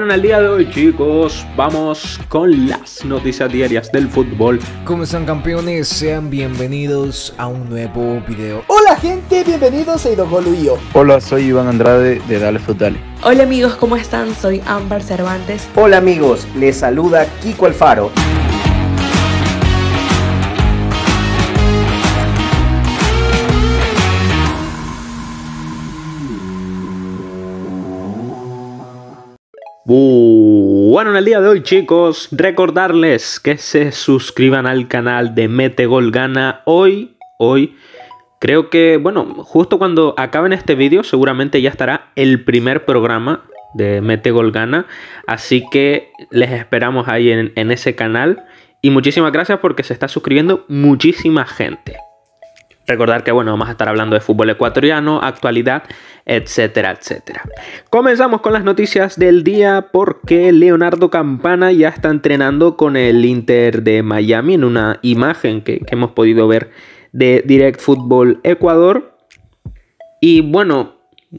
en el día de hoy, chicos, vamos con las noticias diarias del fútbol. ¿Cómo están, campeones? Sean bienvenidos a un nuevo video. Hola gente, bienvenidos a Idogoluio. Hola, soy Iván Andrade de Dale Fut Dale. Hola amigos, ¿cómo están? Soy Ámbar Cervantes. Hola amigos, les saluda Kiko Alfaro. Bueno, en el día de hoy, chicos, recordarles que se suscriban al canal de Mete Gol Gana. Hoy, creo que, bueno, justo cuando acaben este vídeo, seguramente ya estará el primer programa de Mete Gol Gana. Así que les esperamos ahí en ese canal. Y muchísimas gracias porque se está suscribiendo muchísima gente. Recordar que, bueno, vamos a estar hablando de fútbol ecuatoriano, actualidad, etcétera, etcétera. Comenzamos con las noticias del día porque Leonardo Campana ya está entrenando con el Inter de Miami en una imagen que hemos podido ver de Direct Fútbol Ecuador. Y bueno,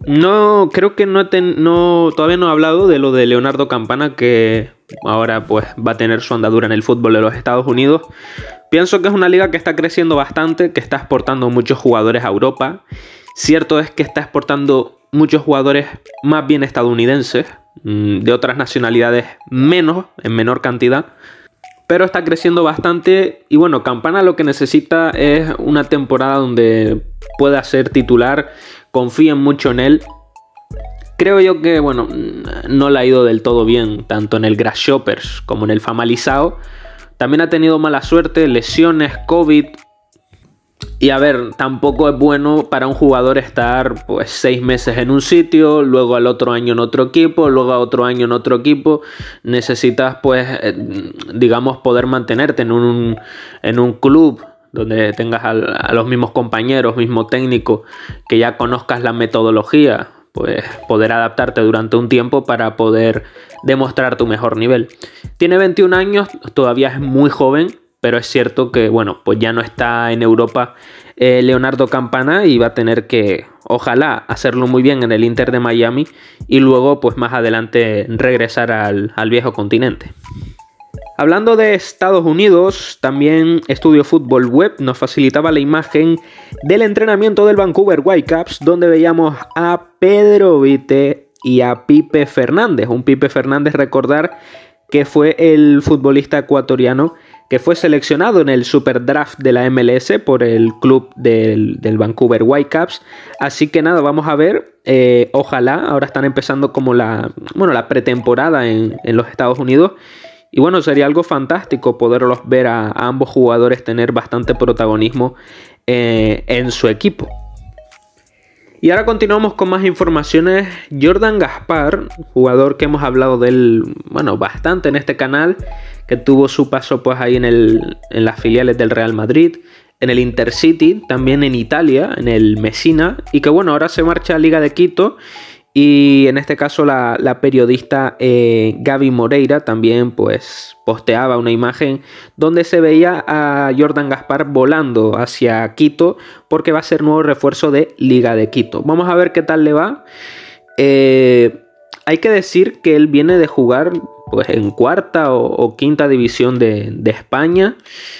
creo que todavía no he hablado de lo de Leonardo Campana, que ahora pues va a tener su andadura en el fútbol de los Estados Unidos. Pienso que es una liga que está creciendo bastante, que está exportando muchos jugadores a Europa. Cierto es que está exportando muchos jugadores más bien estadounidenses, de otras nacionalidades en menor cantidad. Pero está creciendo bastante y bueno, Campana lo que necesita es una temporada donde pueda ser titular. Confíen mucho en él. Creo yo que, bueno, no le ha ido del todo bien, tanto en el Grasshoppers como en el Famalicão. También ha tenido mala suerte, lesiones, COVID. Y a ver, tampoco es bueno para un jugador estar pues 6 meses en un sitio, luego al otro año en otro equipo, luego a otro año en otro equipo. Necesitas pues, digamos, poder mantenerte en un club donde tengas a los mismos compañeros, mismo técnico, que ya conozcas la metodología, pues poder adaptarte durante un tiempo para poder demostrar tu mejor nivel. Tiene 21 años, todavía es muy joven, pero es cierto que, bueno, pues ya no está en Europa Leonardo Campana y va a tener que, ojalá, hacerlo muy bien en el Inter de Miami y luego, pues más adelante, regresar al viejo continente. Hablando de Estados Unidos, también Estudio Fútbol Web nos facilitaba la imagen del entrenamiento del Vancouver Whitecaps, donde veíamos a Pedro Vite y a Pipe Fernández. Un Pipe Fernández, recordar que fue el futbolista ecuatoriano que fue seleccionado en el Super Draft de la MLS por el club del Vancouver Whitecaps. Así que nada, vamos a ver. Ojalá, ahora están empezando como la pretemporada en los Estados Unidos. Y bueno, sería algo fantástico poderlos ver a ambos jugadores tener bastante protagonismo en su equipo. Y ahora continuamos con más informaciones. Jordan Gaspar, jugador que hemos hablado de él, bueno, bastante en este canal, que tuvo su paso pues ahí en las filiales del Real Madrid, en el Intercity, también en Italia, en el Messina, y que bueno, ahora se marcha a Liga de Quito. Y en este caso la periodista Gaby Moreira también pues posteaba una imagen donde se veía a Jordan Gaspar volando hacia Quito porque va a ser nuevo refuerzo de Liga de Quito. Vamos a ver qué tal le va. Hay que decir que él viene de jugar pues en cuarta o quinta división de España.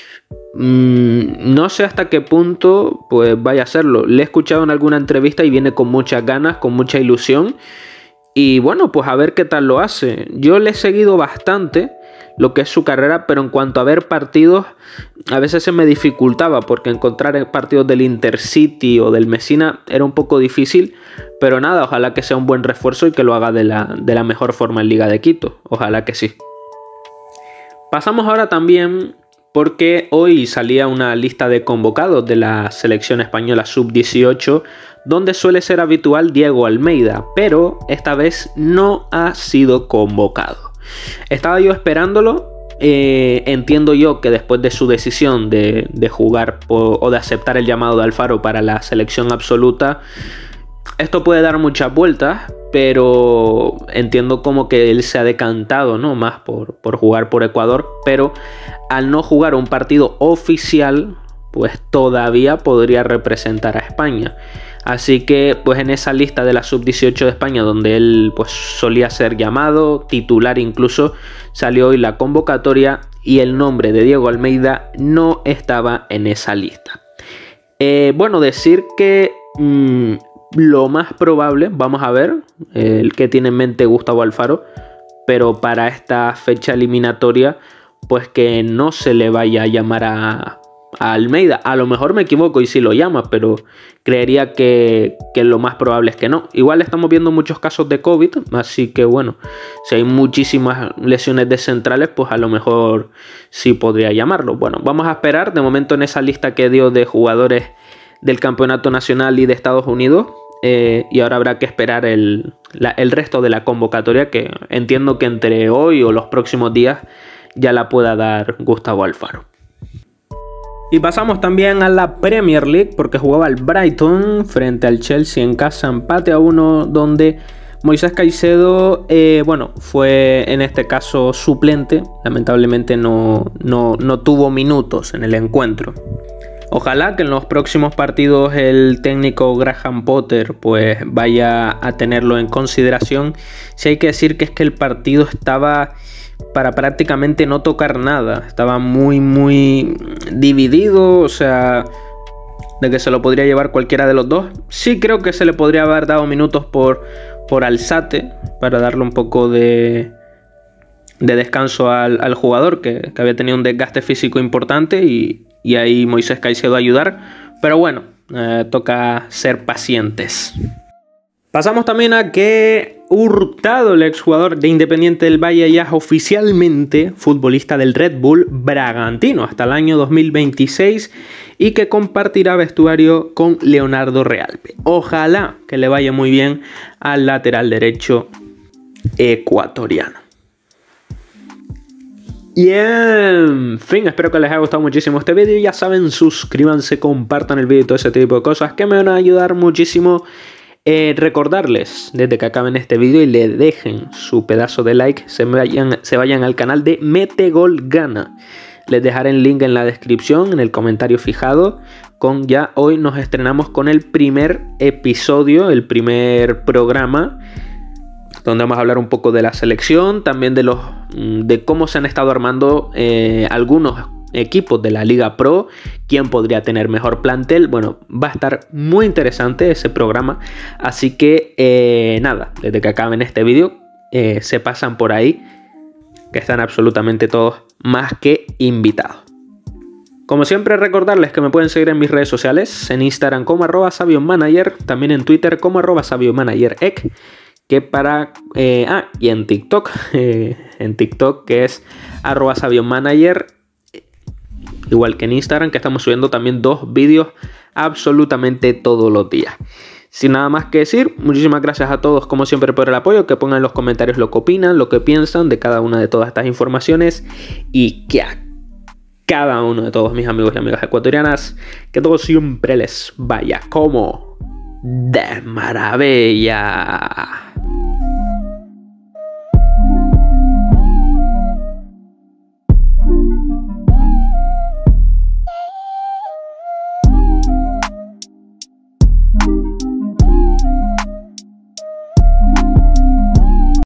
No sé hasta qué punto pues vaya a hacerlo. Le he escuchado en alguna entrevista y viene con muchas ganas, con mucha ilusión. Y bueno, pues a ver qué tal lo hace. Yo le he seguido bastante lo que es su carrera, pero en cuanto a ver partidos, a veces se me dificultaba porque encontrar partidos del Intercity o del Messina era un poco difícil. Pero nada, ojalá que sea un buen refuerzo y que lo haga de la mejor forma en Liga de Quito. Ojalá que sí. Pasamos ahora también, porque hoy salía una lista de convocados de la selección española sub-18, donde suele ser habitual Diego Almeida, pero esta vez no ha sido convocado. Estaba yo esperándolo. Entiendo yo que después de su decisión de jugar o de aceptar el llamado de Alfaro para la selección absoluta, esto puede dar muchas vueltas, pero entiendo como que él se ha decantado, ¿no?, más por jugar por Ecuador, pero al no jugar un partido oficial, pues todavía podría representar a España. Así que pues en esa lista de la sub-18 de España, donde él pues solía ser llamado, titular incluso, salió hoy la convocatoria y el nombre de Diego Almeida no estaba en esa lista. Bueno, decir que lo más probable, vamos a ver el que tiene en mente Gustavo Alfaro, pero para esta fecha eliminatoria pues que no se le vaya a llamar a Almeida. A lo mejor me equivoco y sí lo llama, pero creería que lo más probable es que no. Igual estamos viendo muchos casos de COVID, así que bueno, si hay muchísimas lesiones de centrales, pues a lo mejor sí podría llamarlo. Bueno, vamos a esperar. De momento en esa lista que dio de jugadores del campeonato nacional y de Estados Unidos, y ahora habrá que esperar el resto de la convocatoria, que entiendo que entre hoy o los próximos días ya la pueda dar Gustavo Alfaro. Y pasamos también a la Premier League, porque jugaba el Brighton frente al Chelsea en casa, empate a 1, donde Moisés Caicedo, bueno, fue en este caso suplente. Lamentablemente no tuvo minutos en el encuentro. Ojalá que en los próximos partidos el técnico Graham Potter pues vaya a tenerlo en consideración. Si hay que decir que es que el partido estaba para prácticamente no tocar nada, estaba muy dividido, o sea, de que se lo podría llevar cualquiera de los dos. Sí creo que se le podría haber dado minutos por Alzate, para darle un poco de descanso al jugador que había tenido un desgaste físico importante, y ahí Moisés Caicedo a ayudar, pero bueno, toca ser pacientes. Pasamos también a que Hurtado, el exjugador de Independiente del Valle, ya es oficialmente futbolista del Red Bull Bragantino hasta el año 2026 y que compartirá vestuario con Leonardo Realpe. Ojalá que le vaya muy bien al lateral derecho ecuatoriano. Y en fin, espero que les haya gustado muchísimo este vídeo. Ya saben, suscríbanse, compartan el vídeo y todo ese tipo de cosas que me van a ayudar muchísimo. Recordarles, desde que acaben este vídeo y le dejen su pedazo de like, se vayan al canal de Metegolgana. Les dejaré el link en la descripción, en el comentario fijado. Ya hoy nos estrenamos con el primer episodio, el primer programa, donde vamos a hablar un poco de la selección, también de cómo se han estado armando algunos equipos de la Liga Pro, quién podría tener mejor plantel. Bueno, va a estar muy interesante ese programa, así que nada, desde que acaben este vídeo se pasan por ahí, que están absolutamente todos más que invitados. Como siempre, recordarles que me pueden seguir en mis redes sociales, en Instagram como @sabiomanager, también en Twitter como @sabiomanagerec, que y en TikTok, que es @sabiomanager, igual que en Instagram, que estamos subiendo también 2 vídeos absolutamente todos los días. Sin nada más que decir, muchísimas gracias a todos como siempre por el apoyo, que pongan en los comentarios lo que opinan, lo que piensan de cada una de todas estas informaciones, y que a cada uno de todos mis amigos y amigas ecuatorianas, que todo siempre les vaya como de maravilla.